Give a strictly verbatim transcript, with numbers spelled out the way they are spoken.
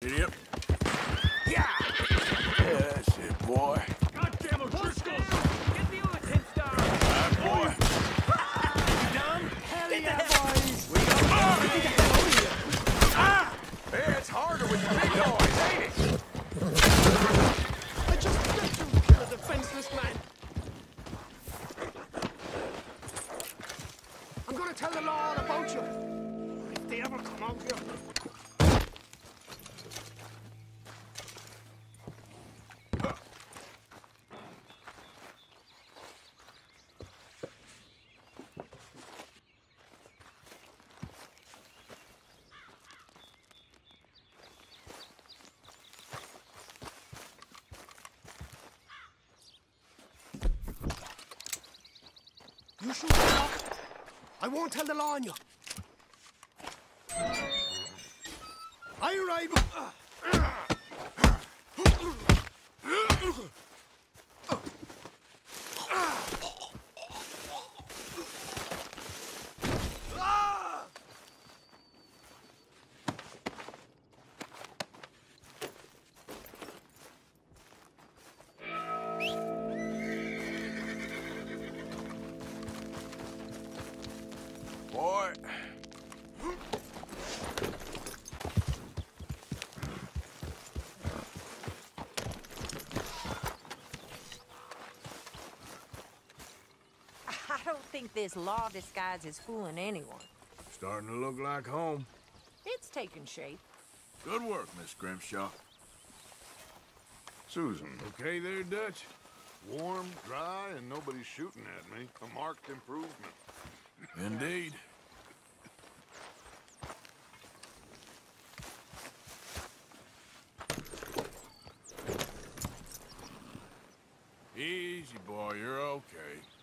Idiot. Yeah! Yeah, that's it, boy. Goddamn O'Driscoll! Get the other ten star! That boy. You done? Hell yeah, boys! We got Ah! Hey, it's harder with the big noise, ain't it? I just bet you kill a defenseless man. I'm gonna tell the law all about you. If they ever come out here. You shoot me up. I won't tell the law on you. I ride. Boy. I don't think this law disguise is fooling anyone. Starting to look like home. It's taking shape. Good work, Miss Grimshaw. Susan, Okay there, Dutch? warm, dry, and nobody's shooting at me. A marked improvement. Indeed. Easy, boy. You're okay.